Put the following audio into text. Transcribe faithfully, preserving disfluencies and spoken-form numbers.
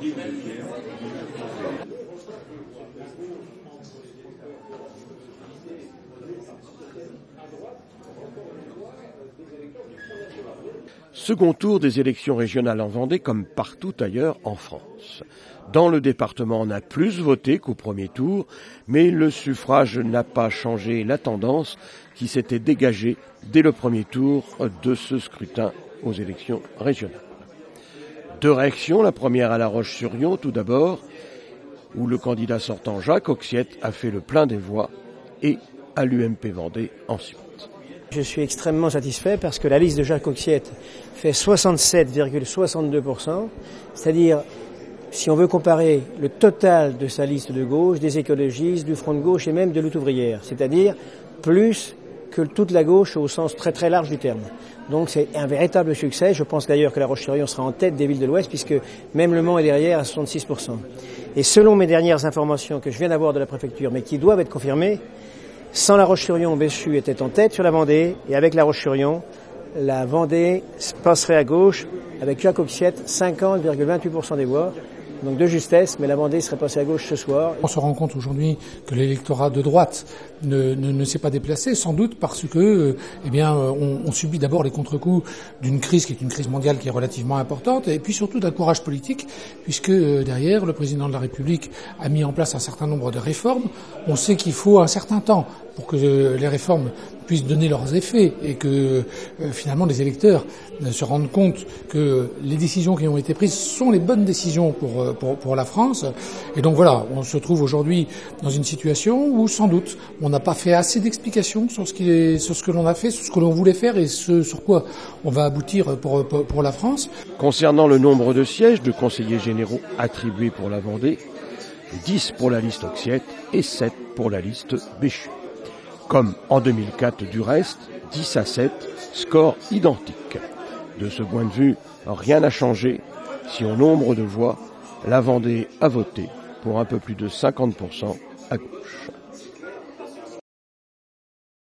Second tour des élections régionales en Vendée comme partout ailleurs en France. Dans le département, on a plus voté qu'au premier tour, mais le suffrage n'a pas changé la tendance qui s'était dégagée dès le premier tour de ce scrutin aux élections régionales. Deux réactions, la première à La Roche-sur-Yon tout d'abord, où le candidat sortant Jacques Oxiette a fait le plein des voix, et à l'U M P Vendée ensuite. Je suis extrêmement satisfait parce que la liste de Jacques Oxiette fait soixante-sept virgule soixante-deux pour cent, c'est-à-dire, si on veut comparer le total de sa liste de gauche, des écologistes, du Front de gauche et même de Lutte ouvrière, c'est-à-dire plus que toute la gauche au sens très très large du terme. Donc c'est un véritable succès. Je pense d'ailleurs que La Roche-sur-Yon sera en tête des villes de l'Ouest puisque même Le Mans est derrière à soixante-six pour cent. Et selon mes dernières informations que je viens d'avoir de la préfecture, mais qui doivent être confirmées, sans La Roche-sur-Yon, Béchu était en tête sur la Vendée, et avec La Roche-sur-Yon, la Vendée passerait à gauche avec Jacques Oxiette, cinquante virgule vingt-huit pour cent des voix. Donc de justesse, mais la Vendée serait passée à gauche ce soir. On se rend compte aujourd'hui que l'électorat de droite ne, ne, ne s'est pas déplacé, sans doute parce que, eh bien, on, on subit d'abord les contre-coups d'une crise qui est une crise mondiale qui est relativement importante, et puis surtout d'un courage politique, puisque derrière, le président de la République a mis en place un certain nombre de réformes. On sait qu'il faut un certain temps pour que les réformes puissent donner leurs effets et que euh, finalement les électeurs euh, se rendent compte que les décisions qui ont été prises sont les bonnes décisions pour, euh, pour, pour la France. Et donc voilà, on se trouve aujourd'hui dans une situation où sans doute on n'a pas fait assez d'explications sur ce qui est, sur ce que l'on a fait, sur ce que l'on voulait faire et ce sur quoi on va aboutir pour, pour, pour la France. Concernant le nombre de sièges de conseillers généraux attribués pour la Vendée, dix pour la liste Oxiette et sept pour la liste Béchu. Comme en deux mille quatre du reste, dix à sept, score identique. De ce point de vue, rien n'a changé. Si au nombre de voix, la Vendée a voté pour un peu plus de cinquante pour cent à gauche.